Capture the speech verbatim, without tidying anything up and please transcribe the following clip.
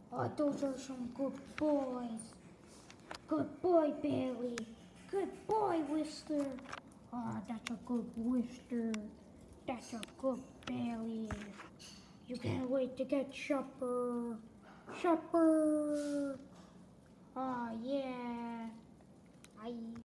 Oh, those are some good boys. Good boy, Bailey. Good boy, Whistler. Oh, that's a good Whistler. That's a good Bailey. You can't wait to get Shopper. Shopper. Oh, yeah. Bye.